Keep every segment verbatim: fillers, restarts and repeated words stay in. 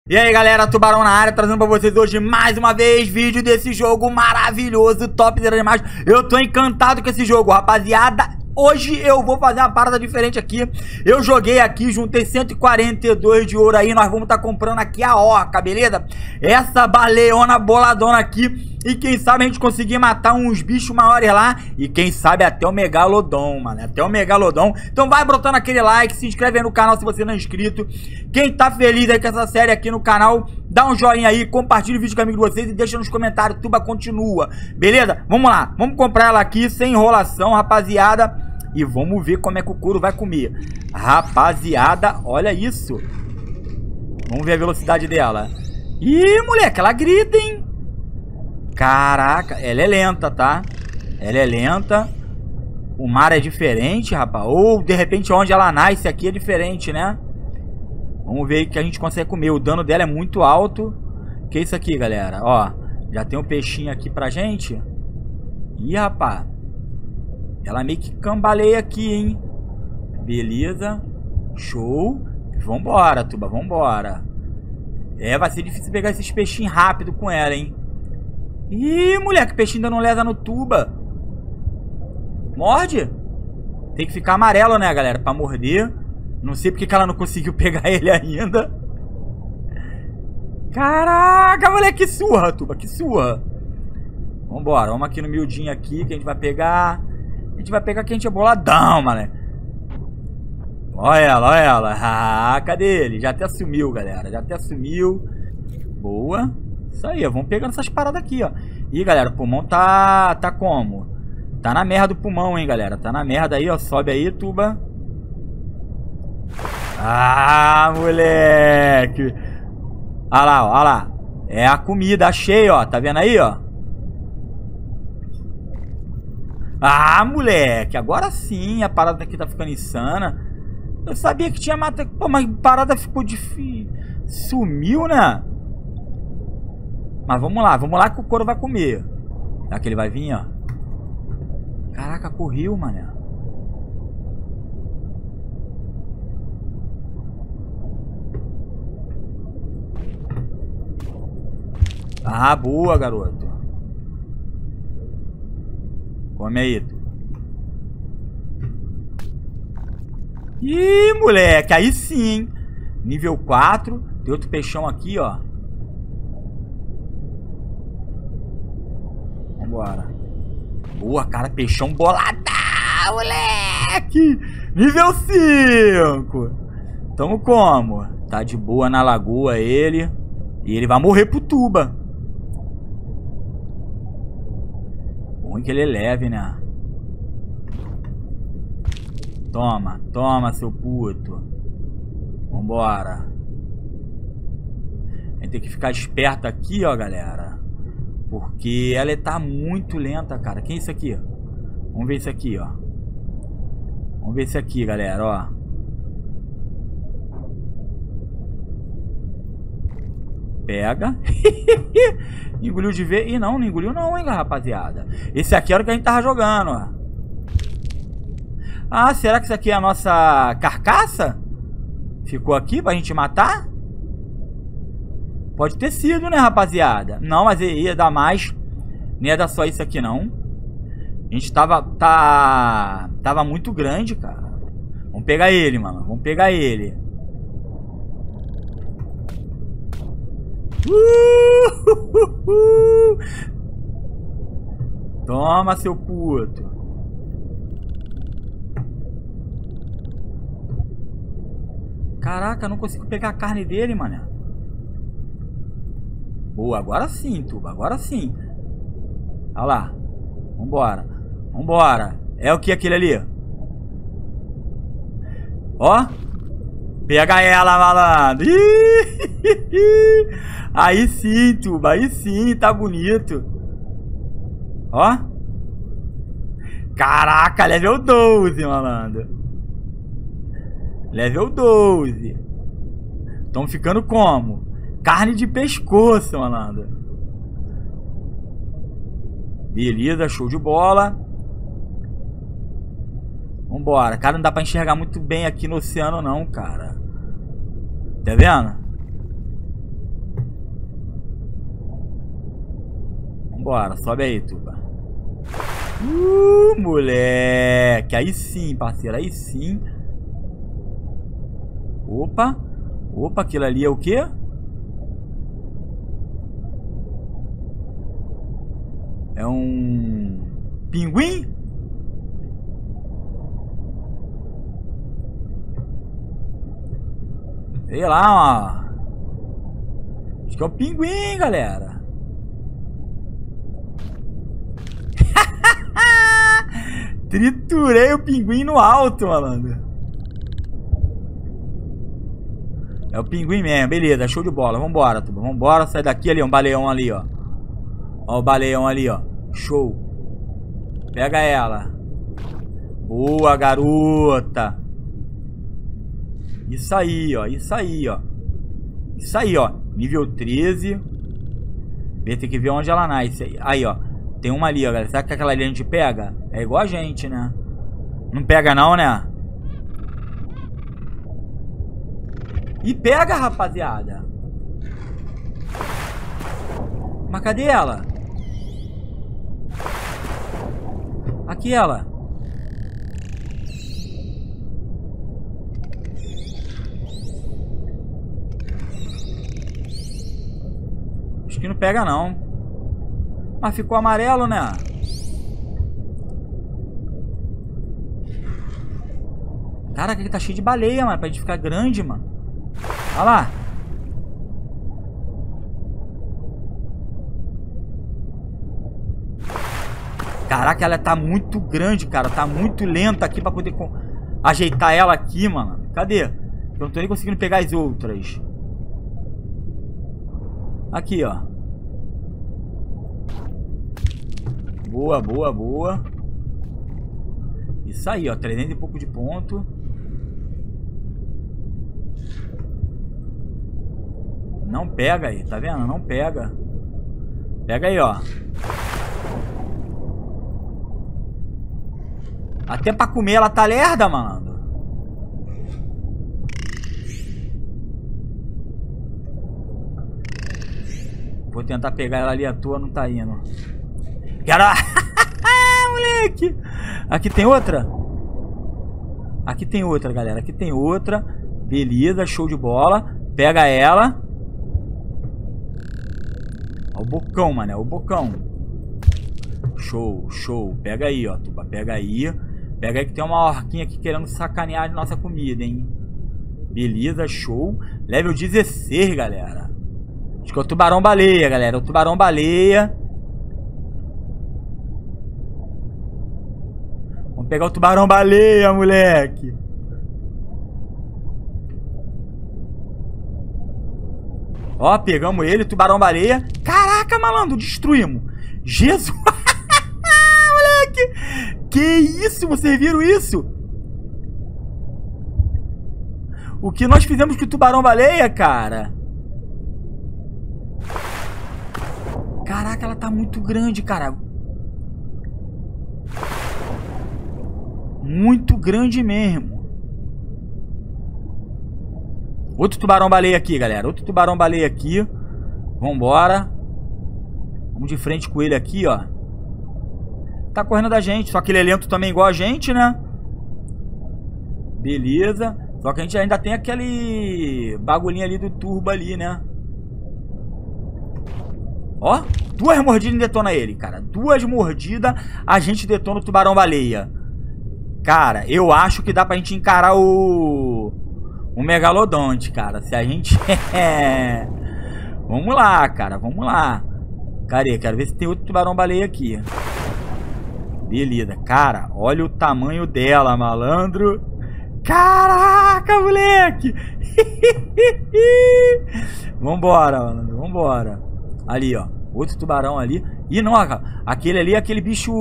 E aí galera, Tubarão na área, trazendo pra vocês hoje mais uma vez vídeo desse jogo maravilhoso, Top Zero Animais. Eu tô encantado com esse jogo, rapaziada. Hoje eu vou fazer uma parada diferente aqui. Eu joguei aqui, juntei cento e quarenta e dois de ouro aí. Nós vamos estar tá comprando aqui a orca, beleza? Essa baleona boladona aqui. E quem sabe a gente conseguir matar uns bichos maiores lá. E quem sabe até o Megalodon, mano. Até o Megalodon. Então vai brotando aquele like, se inscreve aí no canal se você não é inscrito. Quem tá feliz aí com essa série aqui no canal, dá um joinha aí, compartilha o vídeo com o amigo de vocês e deixa nos comentários. Tuba continua, beleza? Vamos lá, vamos comprar ela aqui sem enrolação, rapaziada. E vamos ver como é que o couro vai comer. Rapaziada, olha isso. Vamos ver a velocidade dela. Ih, moleque, ela grita, hein? Caraca, ela é lenta, tá? Ela é lenta. O mar é diferente, rapaz. Ou, de repente, onde ela nasce aqui é diferente, né? Vamos ver o que a gente consegue comer. O dano dela é muito alto. Que é isso aqui, galera? Ó, já tem um peixinho aqui pra gente. Ih, rapaz. Ela meio que cambaleia aqui, hein? Beleza. Show. Vambora, Tuba, vambora. É, vai ser difícil pegar esses peixinhos rápido com ela, hein? Ih, moleque, o peixinho ainda não lesa no Tuba. Morde. Tem que ficar amarelo, né, galera? Pra morder. Não sei porque que ela não conseguiu pegar ele ainda. Caraca, moleque, que surra, Tuba, que surra. Vambora, vamos aqui no miudinho aqui que a gente vai pegar. A gente vai pegar que a gente é boladão, mano. Olha ela, olha ela. Ah, cadê ele? Já até sumiu, galera. Já até sumiu. Boa. Isso aí, ó. Vamos pegando essas paradas aqui, ó. Ih, galera, o pulmão tá... Tá como? Tá na merda do pulmão, hein, galera. Tá na merda aí, ó. Sobe aí, Tuba. Ah, moleque. Olha lá, ó. Olha lá. É a comida. Achei, ó. Tá vendo aí, ó? Ah, moleque, agora sim a parada aqui tá ficando insana. Eu sabia que tinha matado. Pô, mas a parada ficou difícil. Sumiu, né? Mas vamos lá, vamos lá que o couro vai comer. Será que ele vai vir, ó? Caraca, correu, mané. Ah, boa, garoto. Come aí, tu. Ih, moleque, aí sim. Nível quatro. Tem outro peixão aqui, ó. Vambora. Boa, cara, peixão bolada, moleque. Nível cinco. Tamo como? Tá de boa na lagoa ele. E ele vai morrer pro Tuba. Ruim que ele é leve, né? Toma, toma, seu puto. Vambora. A gente tem que ficar esperto aqui, ó, galera. Porque ela tá muito lenta, cara. Quem é isso aqui? Vamos ver isso aqui, ó. Vamos ver isso aqui, galera, ó. Pega. Engoliu de vez. Ih, não, não engoliu não, hein, rapaziada. Esse aqui era o que a gente tava jogando, ó. Ah, será que isso aqui é a nossa carcaça? Ficou aqui pra gente matar? Pode ter sido, né, rapaziada? Não, mas ia dar mais. Não ia dar só isso aqui, não. A gente tava... Tá... Tava muito grande, cara. Vamos pegar ele, mano. Vamos pegar ele. Uh, uh, uh, uh. Toma, seu puto. Caraca, não consigo pegar a carne dele, mano. Boa, agora sim, Tuba. Agora sim. Olha lá. Vambora. Vambora. É o que aquele ali? Ó. Pega ela, malandro. Aí sim, Tuba. Aí sim, tá bonito. Ó. Caraca, level doze, malandro. Level doze. Tão ficando como? Carne de pescoço, malandro. Beleza, show de bola. Vambora. Cara, não dá pra enxergar muito bem aqui no oceano não, cara. Tá vendo? Vambora, sobe aí, Tuba. Uh, moleque. Aí sim, parceiro, aí sim. Opa. Opa, aquilo ali é o quê? É um... pinguim? Sei lá, ó. Acho que é o pinguim, galera. Triturei o pinguim no alto, malandro. É o pinguim mesmo, beleza, show de bola. Vambora, tudo. Vambora, sai daqui ali, ó, um baleão ali, ó. Ó o baleão ali, ó. Show. Pega ela. Boa, garota. Isso aí, ó. Isso aí, ó. Isso aí, ó. Nível treze. Tem que ver onde ela nasce. Aí, ó. Tem uma ali, ó, galera. Será que aquela ali a gente pega? É igual a gente, né? Não pega não, né? E pega, rapaziada. Mas cadê ela? Aqui ela. Acho que não pega não. Mas ficou amarelo, né? Caraca, aqui tá cheio de baleia, mano. Pra gente ficar grande, mano. Olha lá. Caraca, ela tá muito grande, cara. Tá muito lenta aqui pra poder ajeitar ela aqui, mano. Cadê? Eu não tô nem conseguindo pegar as outras. Aqui, ó. Boa, boa, boa. Isso aí, ó. trezentos e pouco de ponto. Não pega aí, tá vendo? Não pega. Pega aí, ó. Até pra comer ela tá lerda, mano. Vou tentar pegar ela ali à toa, não tá indo. Quero... Moleque. Aqui tem outra? Aqui tem outra, galera. Aqui tem outra. Beleza, show de bola. Pega ela. Ó o bocão, mano. É o bocão. Show, show. Pega aí, ó. Tuba, pega aí. Pega aí que tem uma orquinha aqui querendo sacanear a nossa comida, hein. Beleza, show. Level dezesseis, galera. Acho que é o tubarão baleia, galera. O tubarão baleia. Vamos pegar o tubarão baleia, moleque. Ó, pegamos ele, tubarão baleia. Caraca, malandro, destruímos. Jesus. Moleque. Que isso, vocês viram isso? O que nós fizemos com o tubarão baleia, cara? Caraca, ela tá muito grande, cara. Muito grande mesmo. Outro tubarão baleia aqui, galera. Outro tubarão baleia aqui. Vambora. Vamos de frente com ele aqui, ó. Tá correndo da gente. Só que ele é lento também igual a gente, né? Beleza. Só que a gente ainda tem aquele bagulhinho ali do turbo ali, né? Ó. Duas mordidas e detona ele, cara. Duas mordidas a gente detona o tubarão baleia. Cara, eu acho que dá pra gente encarar o... O megalodonte, cara. Se a gente... Vamos lá, cara. Vamos lá. Cadê? Quero ver se tem outro tubarão-baleia aqui. Beleza. Cara, olha o tamanho dela, malandro. Caraca, moleque. Vambora, malandro. Vambora. Ali, ó. Outro tubarão ali. Ih, não. Aquele ali é aquele bicho...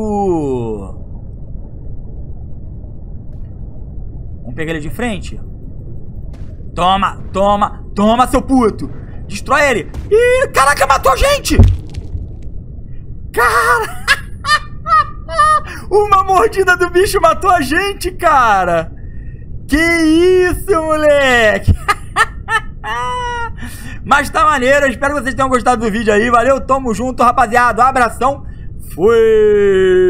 Vamos pegar ele de frente. Toma, toma, toma, seu puto. Destrói ele. Ih, caraca, matou a gente. Cara. Uma mordida do bicho matou a gente, cara. Que isso, moleque. Mas tá maneiro, eu espero que vocês tenham gostado do vídeo aí. Valeu, tamo junto, rapaziada. Um abração. Fui!